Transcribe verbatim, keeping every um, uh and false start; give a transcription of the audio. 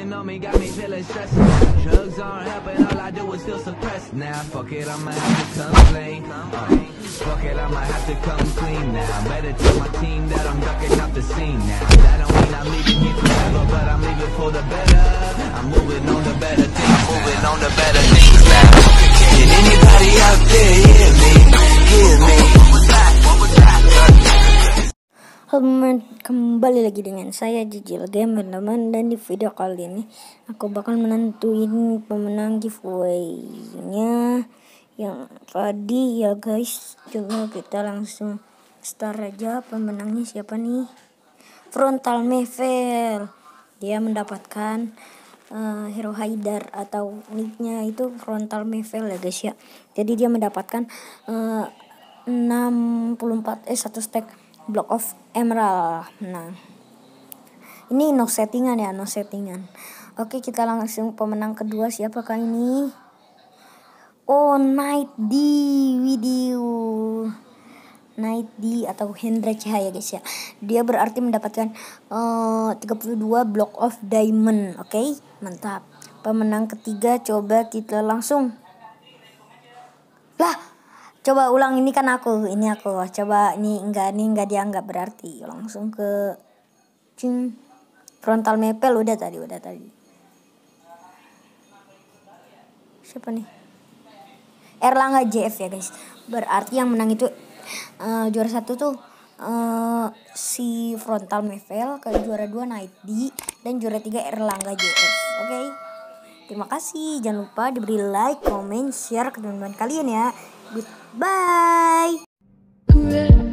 Talking on me got me feeling stressed. Drugs aren't helping, all I do is feel suppressed. Now fuck it, I'ma have to complain. Uh, fuck it, I'ma have to come clean now. Better tell my team that I'm ducking out the scene now. That don't mean I'm leaving here forever, but I'm leaving for the better. I'm moving on to better things. Moving on to better things now. Can anybody out there hear me? Hear me? Halo, kembali lagi dengan saya Jijil Game teman-teman, dan di video kali ini aku bakal menentuin pemenang giveaway-nya yang tadi ya guys. Coba kita langsung start aja. Pemenangnya siapa nih? Frontal Mevel. Dia mendapatkan uh, Hero Haidar atau nicknya itu Frontal Mevel ya guys ya. Jadi dia mendapatkan uh, enam puluh empat eh satu stack Block of Emerald. Nah, ini no settingan ya, no settingan. Oke, kita langsung pemenang kedua. Siapakah ini? Oh, Night D video. Night D atau Hendra Cahaya guys ya. Dia berarti mendapatkan uh, tiga puluh dua Block of Diamond. Oke, mantap. Pemenang ketiga, coba kita langsung. Lah, coba ulang, ini kan aku, ini aku. Coba ini enggak, ini enggak dianggap berarti. Langsung ke cing. Frontal Mevel udah tadi, udah tadi. Siapa nih? Erlangga J F ya guys. Berarti yang menang itu uh, juara satu tuh uh, si Frontal Mevel, ke juara dua Night D, dan juara tiga Erlangga J F. Oke. Okay? Terima kasih. Jangan lupa diberi like, comment, share ke teman-teman kalian ya. Goodbye.